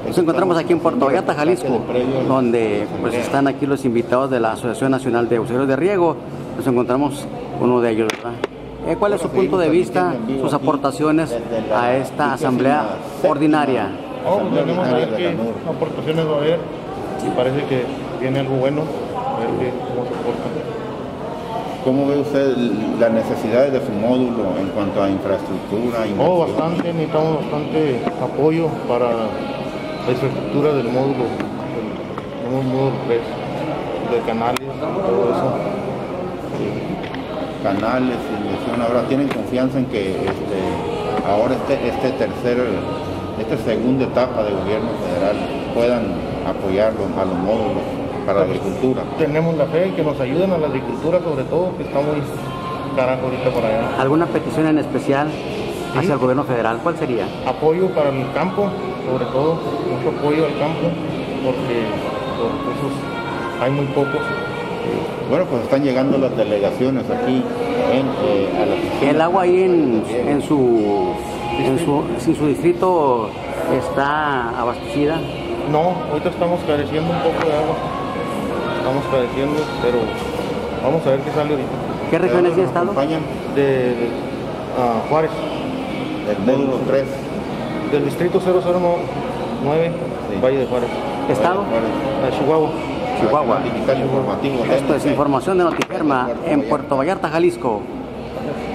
Nos encontramos aquí en Puerto Vallarta, Jalisco, donde pues están aquí los invitados de la Asociación Nacional de Usuarios de Riego. Nos encontramos uno de ellos, ¿verdad? ¿Cuál es su punto de vista, sus aportaciones a esta asamblea ordinaria? Tenemos a ver qué aportaciones va a haber. Parece que tiene algo bueno, a ver cómo se aporta. ¿Cómo ve usted las necesidades de su módulo en cuanto a infraestructura? Bastante, necesitamos bastante apoyo para la infraestructura del módulo, tenemos módulo 3, de canales, todo eso. Canales, inversión. Ahora tienen confianza en que ahora esta segunda etapa de gobierno federal puedan apoyar a los módulos para la agricultura. Tenemos la fe en que nos ayuden a la agricultura, sobre todo, que está muy carajo ahorita por allá. ¿Alguna petición en especial hacia el gobierno federal? ¿Cuál sería? Apoyo para el campo, sobre todo, mucho apoyo al campo, porque los recursos hay muy pocos. Bueno, pues están llegando las delegaciones aquí a la oficina. ¿El agua ahí en su distrito está abastecida? No, ahorita estamos careciendo un poco de agua. Estamos careciendo, pero vamos a ver qué sale ahorita. ¿Qué regiones de estado? De Juárez. Del módulo 3. Del distrito 009, sí. Valle de Juárez. ¿Estado? Chihuahua. Chihuahua. Esto es información de Notiferma en Puerto Vallarta, Jalisco.